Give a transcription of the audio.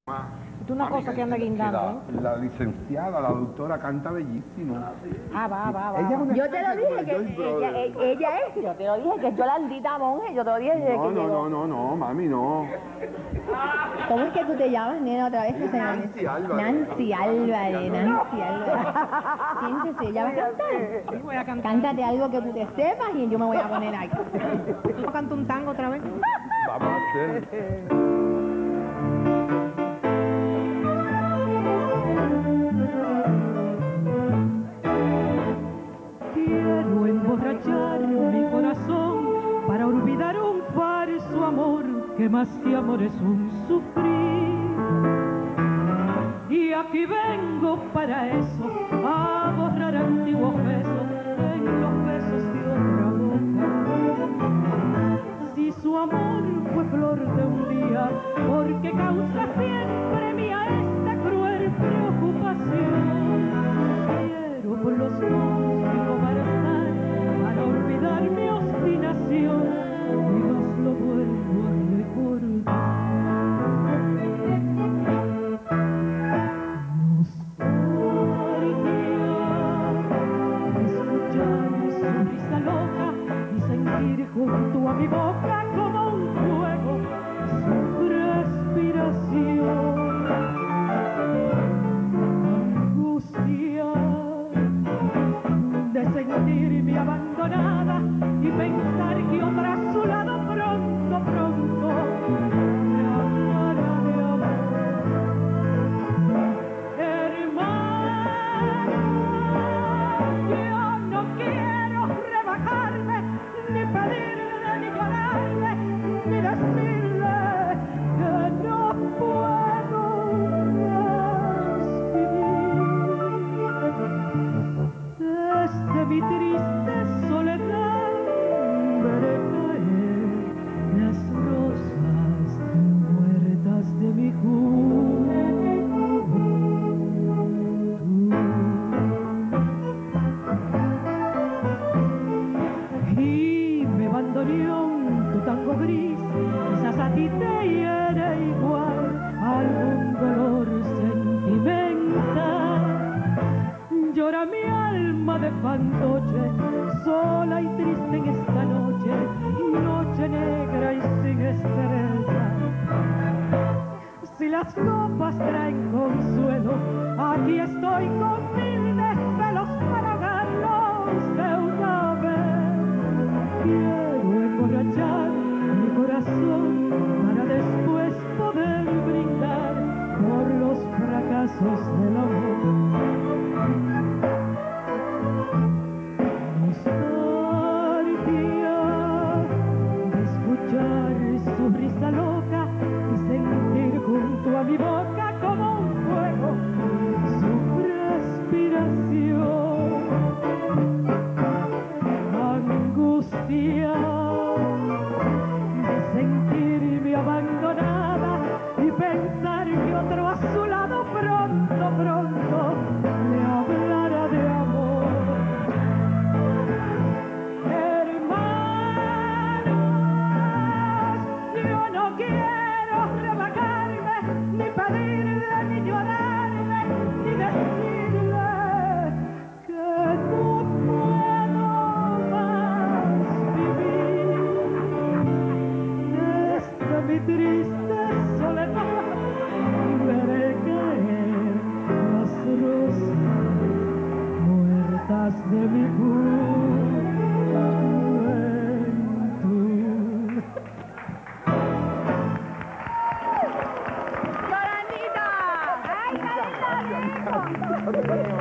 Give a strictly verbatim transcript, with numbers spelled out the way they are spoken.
Es una cosa que anda guindando. La, la licenciada, la doctora, canta bellísimo. Ah, va, va, va. Ella es una Yo te lo especie dije como que Joy Brother. ella, ella es, yo te lo dije que es Yolandita Monge, yo te lo dije desde No, que no, llegó. no, no, no, mami, no. ¿Cómo es que tú te llamas, nena, otra vez? Ella es Nancy Álvarez. Nancy Álvarez, Nancy Álvarez. Siéntese, ¿ya vas a cantar? Sí, voy a cantar. Cántate algo que tú te sepas y yo me voy a poner aquí. ¿Tú cantas un tango otra vez? Vamos a hacer. Quiero emborrachar mi corazón para olvidar un falso amor que más que amor es un sufrir. Y aquí vengo para eso, a borrar antiguos besos en los besos de otra boca. Si su amor fue flor de un día, porque causa siempre mía esta cruel preocupación. Quiero por los dos digo barazar para olvidar mi obstinación y Dios lo vuelvo a recordar. Junto a mi boca como un fuego su respiración, angustia de sentirme abandonada y pensar que otra a su lado pronto, pronto me hablará de amor. Hermano, yo no quiero rebajarme ni pedirle, ni llorarle, ni decirle que no puedo más vivir. Desde mi triste soledad veré caer las rosas muertas de mi juventud. Y me bandoneón tu tango gris, quizás a ti te hiere igual algún dolor sentimental. Llora mi alma de fantoche, sola y triste en esta noche, noche negra y sin estrella. Si las copas traen consuelo, aquí estoy con mil desvelos para ahogarlos de una vez. Quiero emborrachar mi corazón para después poder brindar por los fracasos del amor. Nostalgia de escuchar su risa loca y sentir junto a mi boca como un fuego su respiración. Angustia de sentirme abandonada y pensar que otro a su lado pronto, pronto me hablará de amor. Hermanos, yo no quiero rebajarme, ni pedirle, ni llorarle, ni decirle que no puedo más vivir. Desde mi triste soledad veré caer las rosas muertas de mi juventud. ¡Yolandita! ¡Ay, qué lindo!